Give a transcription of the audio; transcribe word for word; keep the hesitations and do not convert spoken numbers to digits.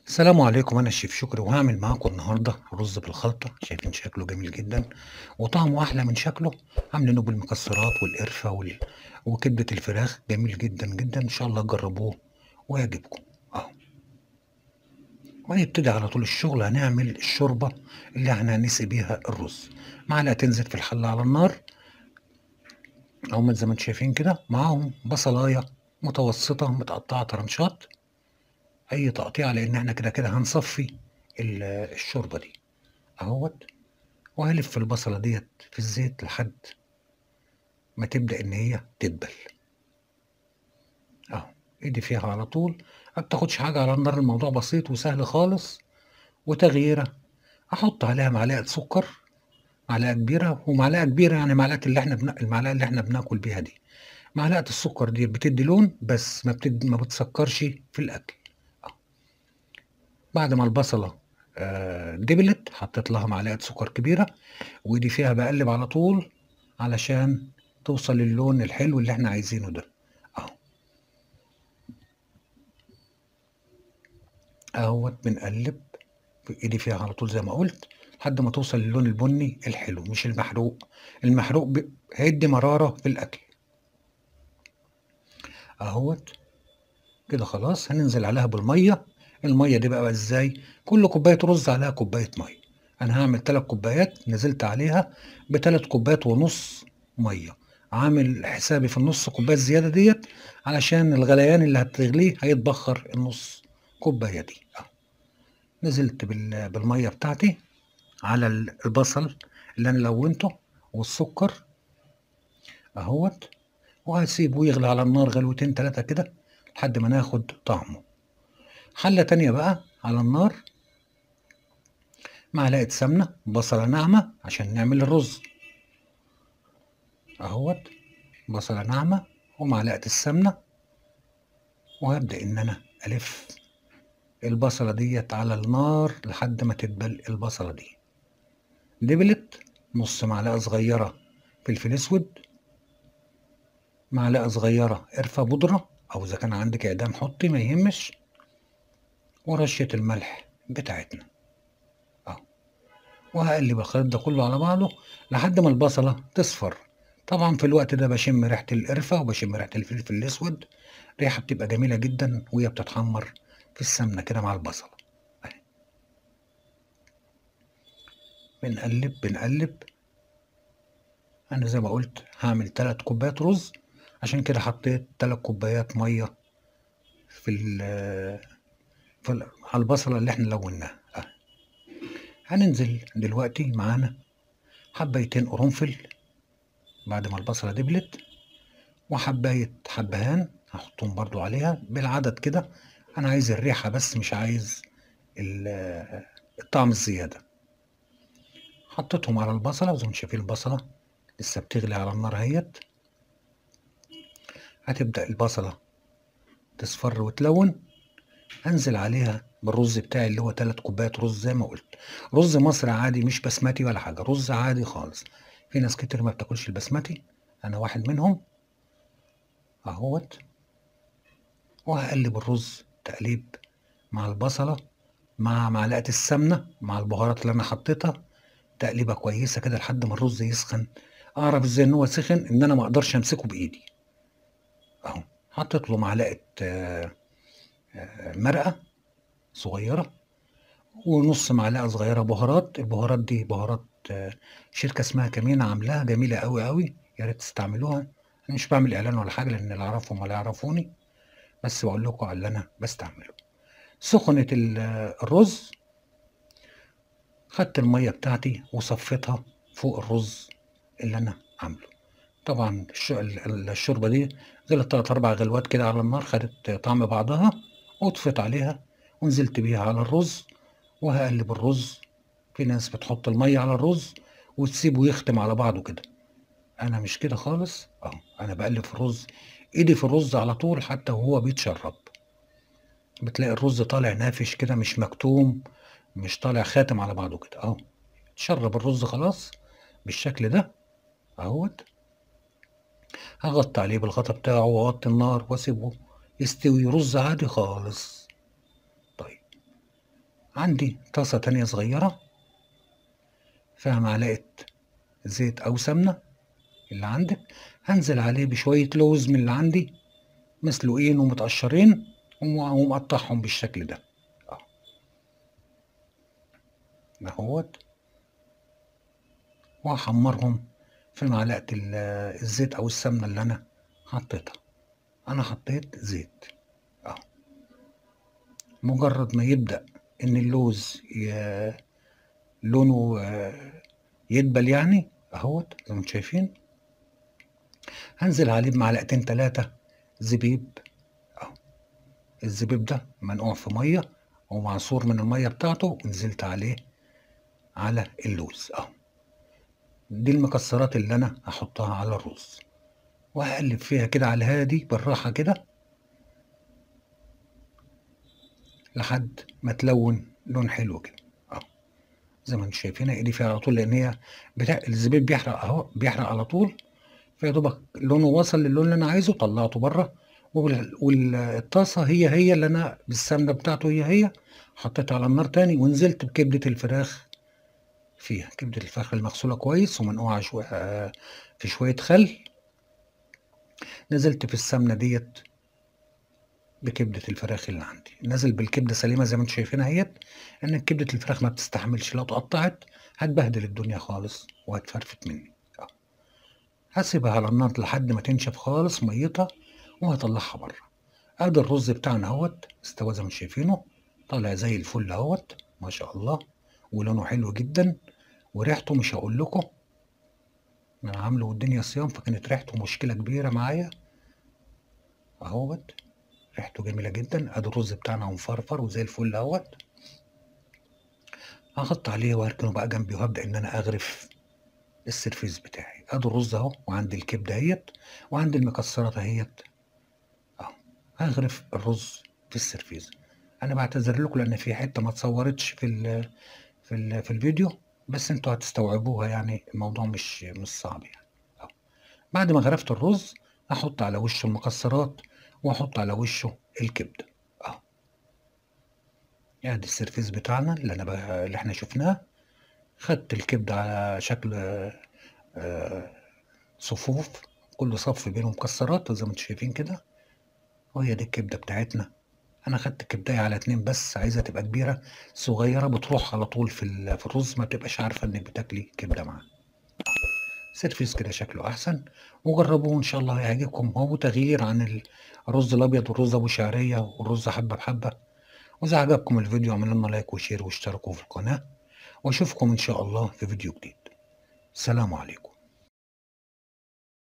السلام عليكم، أنا الشيف شكري وهاعمل معاكم النهارده رز بالخلطة. شايفين شكله جميل جدًا وطعمه أحلى من شكله. عاملينه بالمكسرات والقرفة وال وكبدة الفراخ، جميل جدًا، جدًا. إن شاء الله تجربوه ويعجبكم. أهو. وهنبتدي على طول الشغل. هنعمل الشوربة اللي إحنا هنسقي بيها الرز. معلقتين زيت في الحلة على النار أهُم زي ما أنتم شايفين كده، معاهم بصلاية متوسطة متقطعة طرنشات، أي تقطيع لإن إحنا كده، كده هنصفّي ال الشوربة دي أهوّة. وهالِف البصلة ديّة في الزيت لحد ما تبدأ إن هي تدبل. أهو، إيدي فيها على طول، ما بتاخدش حاجة على النار، الموضوع بسيط وسهل خالص وتغييرة. أحُط عليها معلقة سُكّر، معلقة كبيرة ومعلقة كبيرة يعني معلقة اللي إحنا بن المعلقة اللي إحنا بناكل بيها دي. معلقة السُكّر ديّة بتدّي لون بس ما بتد ما بتسكّرش في الأكل. آه. بعد ما البصلة آآ دبلت، حطيت لها معلقة سُكّر كبيرة وإيدي فيها باقلِّب على طول علشان توصل للون الحلو اللي إحنا عايزينه ده. أهو. أهوّة بنقلِّب إيدي فيها على طول زي ما قُلت، لحد ما توصل للون البني الحلو مش المحروق. المحروق ب هيدّي مرارة في الأكل. أهوّة، كده خلاص. هننزل عليها بالمَيّة. المَيّة دي بقى إزاي؟ كل كوباية رُز عليها كوباية مَيّة. أنا هاعمل تلات كوبايات، نزلت عليها بتلات كوبايات ونُص مَيّة. عامل حسابي في النُص كوباية الزيادة ديّة علشان الغليان اللي هتغليه هيتبخّر النُص كوباية دي. أهو. نزلت بال بالمَيّة بتاعتي على ال البصل اللي أنا لوّنته والسُكّر أهوّة. وهاسيبه يغلي على النار غلوتين تلاتة كده لحد ما ناخد طعمه. حلة تانية بقى على النار، معلقة سمنة، بصلة ناعمة عشان نعمل الرز أهوّة. بصلة ناعمة ومعلقة السمنة، وهابدأ إن أنا ألِف البصلة ديّة على النار لحد ما تدبل البصلة دي. دبلت، نُص معلقة صغيرة فلفل أسود، معلقة صغيرة قرفة بودرة أو إذا كان عندِك إعدام حُطّي ما يهمش، ورشة الملح بتاعتنا. أهو. وهاقلِّب الخليط ده كُلّه على بعضه لحد ما البصلة تصفر. طبعًا في الوقت ده باشم ريحة القرفة وباشم ريحة الفلفل الأسود، ريحة بتبقى جميلة جدًا وهي بتتحمّر في السمنة كده مع البصلة. أهي. بنقلِّب، بنقلِّب. أنا زي ما قُلت هاعمل تلات كوبايات رُز، عشان كده حطيت تلات كوبايات مَيّة في ال في ال على البصلة اللي إحنا لوّناها. أهي. هننزل دلوقتي معانا حبّايتين قرنفل بعد ما البصلة دبلت، وحبّاية حبّهان هاحطّهم برضه عليها بالعدد كده. أنا عايز الريحة بس مش عايز ال الطعم الزيادة. حطيتهم على البصلة وزي ما أنتم شايفين البصلة لسه بتغلي على النار أهيّة. هتبدأ البصلة تصفر وتلوّن، أنزل عليها بالرز بتاعي اللي هو تلات كوبايات رز زي ما قُلت. رز مصري عادي مش بسمتي ولا حاجة، رز عادي خالص. في ناس كتير ما بتاكلش البسمتي، أنا واحد منهم أهوّة. وهاقلِّب الرز تقليب مع البصلة مع معلقة السمنة مع البهارات اللي أنا حطيتها، تقليبة كويسة كده لحد ما الرز يسخن. أعرف إزاي إن هو سِخِن؟ إن أنا ما أقدرش أمسكه بإيدي. أهو. حطيت له معلقة آآ مرقة صغيرة ونُص معلقة صغيرة بهارات. البهارات دي بهارات آه، شركة اسمها كمينة عاملاها جميلة أوي، أوي، يا ريت تستعملوها. أنا مش باعمل إعلان ولا حاجة لإن لا أعرفهم ولا يعرفوني، بس باقول لكم على اللي أنا باستعمله. سُخنت ال الرز، خدت المَيّة بتاعتي وصفيتها فوق الرز اللي أنا عامله. طبعًا الش ال الشوربة دي غليت تلات، أربع غلوات كده على النار، خدت طعم بعضها وطفيت عليها ونزلت بيها على الرز وهاقلِّب الرز. في ناس بتحط المَيّة على الرز وتسيبه يختم على بعضه كده، أنا مش كده خالص. أهو. أنا باقلِّب في الرز، إيدي في الرز على طول حتى وهو بيتشرّب. بتلاقي الرز طالع نافش كده مش مكتوم، مش طالع خاتم على بعضه كده. أهو. اتشرّب الرز خلاص بالشكل ده أهوّة. هاغطّي عليه بالغطا بتاعه وأوطّي النار واسيبه يستوي رز عادي خالص. طيب، عندي طاسة تانية صغيرة فيها معلقة زيت أو سمنة اللي عندك، هنزل عليه بشوية لوز من اللي عندي مسلوقين ومتقشرين ومقطعهم بالشكل ده اه اهوت، وهحمرهم في معلقة الزيت أو السمنة اللي أنا حطيتها. أنا حطيت زيت اه مجرد ما يبدأ إن اللوز ي... لونه يدبل يعني اهوت زي ما انتم شايفين، هنزل عليه بمعلقتين تلاتة زبيب اهو. الزبيب ده منقوع في ميه ومعصور من الميه بتاعته، ونزلت عليه على اللوز اهو. دي المكسرات اللي انا هحطها على الرز، وهقلب فيها كده على الهادي بالراحه كده لحد ما تلون لون حلو كده اهو. زي ما انتم شايفين ايدي فيها على طول، لان هي بتاع الزبيب بيحرق اهو، بيحرق على طول. فيا دوبك لونه وصل للون اللي انا عايزه طلعته بره، والطاسه هي هي اللي انا بالسمنه بتاعته هي هي حطيتها على النار تاني، ونزلت بكبده الفراخ فيها. كبده الفراخ المغسوله كويس ومنقوعه شويه آه، في شويه خل، نزلت في السمنه ديت بكبده الفراخ اللي عندي، نزل بالكبده سليمه زي ما انتم شايفينها اهيت. ان كبده الفراخ ما بتستحملش، لو اتقطعت هتبهدل الدنيا خالص وهتفرفت مني. هسيبها على النار لحد ما تنشف خالص ميتها وهطلعها بره. ادي الرز بتاعنا اهوت استوى زي ما شايفينه، طالع زي الفل اهوت ما شاء الله، ولونه حلو جدا، وريحته مش هقول لكم. انا عامله والدنيا صيام فكانت ريحته مشكله كبيره معايا اهوت. ريحته جميله جدا. ادي الرز بتاعنا مفرفر وزي الفل اهوت. هحط عليه وهركنه بقى جنبي، وهبدا ان انا اغرف السرفيس بتاعي. ادي الرز اهو، وعندي الكبده اهيت، وعندي المكسرات اهيت اهو. هغرف الرز في السرفيس. انا بعتذر لكم لان في حته ما اتصورتش في ال في ال في الفيديو، بس انتوا هتستوعبوها يعني، الموضوع مش مش صعب يعني اهو. بعد ما غرفت الرز احط على وشه المكسرات واحط على وشه الكبده اهو. ادي السرفيس بتاعنا اللي انا بقى اللي احنا شفناه. خدت الكبده على شكل آه، صفوف، كل صف بينه مكسرات زي ما انتم شايفين كده، وهي دي الكبده بتاعتنا. انا خدت كبدايه على اتنين بس، عايزه تبقى كبيره صغيره بتروح على طول في ال- في الرز، ما تبقاش عارفه انك بتاكلي كبده معاه. سيرفيس كده شكله احسن، وجربوه ان شاء الله هيعجبكم. هو تغيير عن الرز الابيض والرز ابو شعريه والرز حبه بحبه. واذا عجبكم الفيديو اعملوا لنا لايك وشير واشتركوا في القناه، واشوفكم ان شاء الله في فيديو جديد. سلام عليكم.